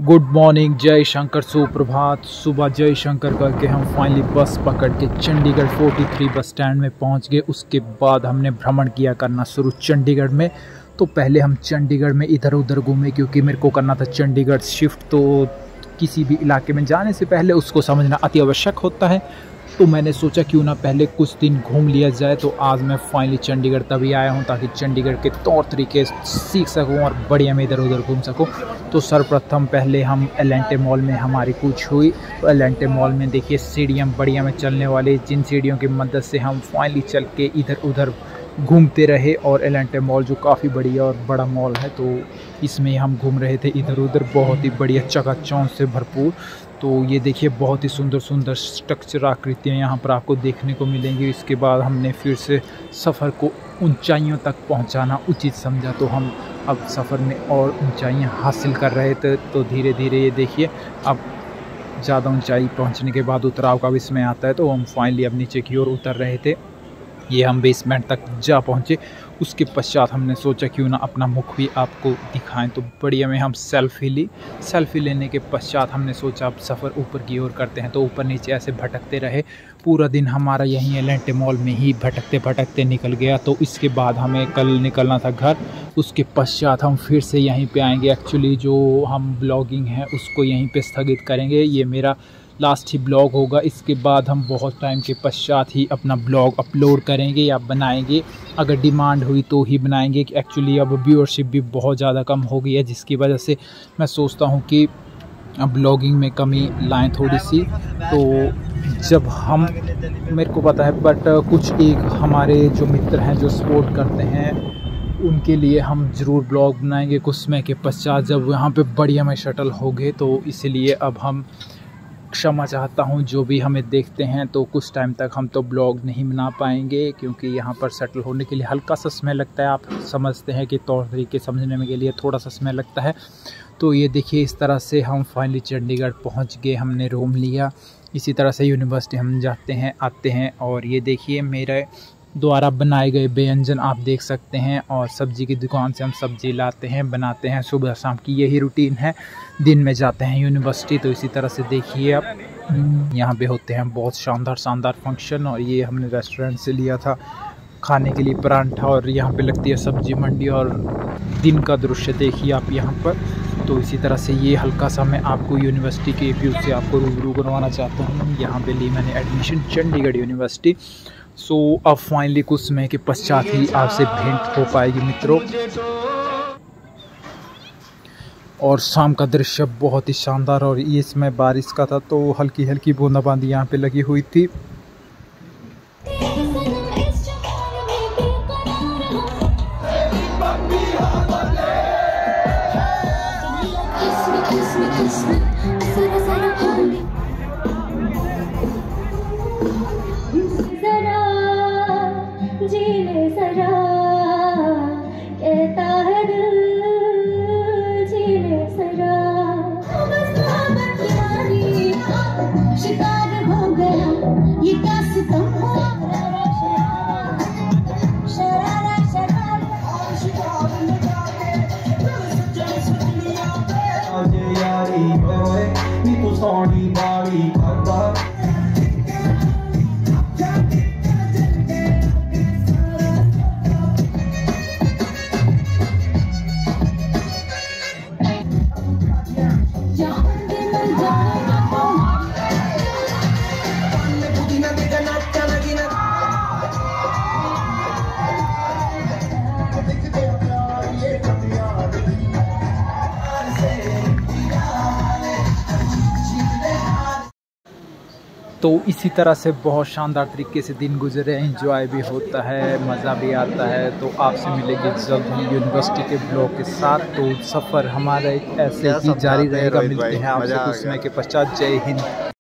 Good morning, जय शंकर, सुप्रभात। सुबह जय शंकर करके हम फाइनली बस पकड़ के चंडीगढ़ 43 बस स्टैंड में पहुंच गए। उसके बाद हमने भ्रमण किया करना शुरू चंडीगढ़ में। तो पहले हम चंडीगढ़ में इधर उधर घूमे क्योंकि मेरे को करना था चंडीगढ़ शिफ्ट। तो किसी भी इलाके में जाने से पहले उसको समझना अति आवश्यक होता है। तो मैंने सोचा क्यों ना पहले कुछ दिन घूम लिया जाए। तो आज मैं फाइनली चंडीगढ़ तभी आया हूँ ताकि चंडीगढ़ के तौर तरीके सीख सकूँ और बढ़िया में इधर उधर घूम सकूँ। तो सर्वप्रथम पहले हम एल&टी मॉल में हमारी कूच हुई। तो एल&टी मॉल में देखिए सीढ़ियाँ बढ़िया में चलने वाली, जिन सीढ़ियों की मदद से हम फाइनली चल के इधर उधर घूमते रहे। और एल&टी मॉल जो काफ़ी बढ़िया और बड़ा मॉल है, तो इसमें हम घूम रहे थे इधर उधर, बहुत ही बढ़िया चकाचौंध से भरपूर। तो ये देखिए बहुत ही सुंदर सुंदर स्ट्रक्चर आकृतियाँ यहाँ पर आपको देखने को मिलेंगी। इसके बाद हमने फिर से सफ़र को ऊंचाइयों तक पहुँचाना उचित समझा। तो हम अब सफ़र में और ऊंचाइयाँ हासिल कर रहे थे। तो धीरे धीरे ये देखिए अब ज़्यादा ऊंचाई पहुँचने के बाद उतराव का भी समय आता है। तो हम फाइनली अब नीचे की ओर उतर रहे थे। ये हम बेसमेंट तक जा पहुँचे। उसके पश्चात हमने सोचा क्यों ना अपना मुख भी आपको दिखाएं। तो बढ़िया में हम सेल्फ़ी ली। सेल्फ़ी लेने के पश्चात हमने सोचा अब सफ़र ऊपर की ओर करते हैं। तो ऊपर नीचे ऐसे भटकते रहे। पूरा दिन हमारा यहीं एल&टी मॉल में ही भटकते भटकते निकल गया। तो इसके बाद हमें कल निकलना था घर। उसके पश्चात हम फिर से यहीं पे आएंगे। एक्चुअली जो हम ब्लॉगिंग है उसको यहीं पे स्थगित करेंगे। ये मेरा लास्ट ही ब्लॉग होगा। इसके बाद हम बहुत टाइम के पश्चात ही अपना ब्लॉग अपलोड करेंगे या बनाएंगे। अगर डिमांड हुई तो ही बनाएंगे। एक्चुअली अब व्यूअरशिप भी बहुत ज़्यादा कम हो गई है, जिसकी वजह से मैं सोचता हूँ कि अब ब्लॉगिंग में कमी लाएं थोड़ी सी। तो जब हम, मेरे को पता है बट कुछ एक हमारे जो मित्र हैं जो सपोर्ट करते हैं, उनके लिए हम ज़रूर ब्लॉग बनाएंगे कुछ समय के पश्चात जब यहाँ पे बढ़िया में शटल हो गए। तो इसलिए अब हम क्षमा चाहता हूँ जो भी हमें देखते हैं। तो कुछ टाइम तक हम तो ब्लॉग नहीं बना पाएंगे क्योंकि यहाँ पर सेटल होने के लिए हल्का सा समय लगता है। आप समझते हैं कि तौर तरीके समझने में के लिए थोड़ा सा समय लगता है। तो ये देखिए इस तरह से हम फाइनली चंडीगढ़ पहुँच गए। हमने रूम लिया। इसी तरह से यूनिवर्सिटी हम जाते हैं आते हैं। और ये देखिए मेरे द्वारा बनाए गए व्यंजन आप देख सकते हैं। और सब्ज़ी की दुकान से हम सब्ज़ी लाते हैं, बनाते हैं। सुबह शाम की यही रूटीन है। दिन में जाते हैं यूनिवर्सिटी। तो इसी तरह से देखिए आप यहाँ पे होते हैं बहुत शानदार शानदार फंक्शन। और ये हमने रेस्टोरेंट से लिया था खाने के लिए परांठा। और यहाँ पे लगती है सब्ज़ी मंडी। और दिन का दृश्य देखिए आप यहाँ पर। तो इसी तरह से ये हल्का सा मैं आपको यूनिवर्सिटी के व्यू से आपको रूबरू करवाना चाहता हूँ। यहाँ पे ली मैंने एडमिशन चंडीगढ़ यूनिवर्सिटी। सो अब फाइनली कुछ समय के पश्चात ही आपसे भेंट हो पाएगी मित्रों। और शाम का दृश्य बहुत ही शानदार। और ये समय बारिश का था तो हल्की हल्की बूंदाबांदी यहाँ पे लगी हुई थी। तो इसी तरह से बहुत शानदार तरीके से दिन गुजरे। एंजॉय भी होता है, मज़ा भी आता है। तो आपसे मिलेंगे जल्द ही यूनिवर्सिटी के ब्लॉग के साथ। तो सफ़र हमारा ऐसे ही जारी रहेगा। मिलते हैं आपसे कुछ समय के पश्चात। जय हिंद।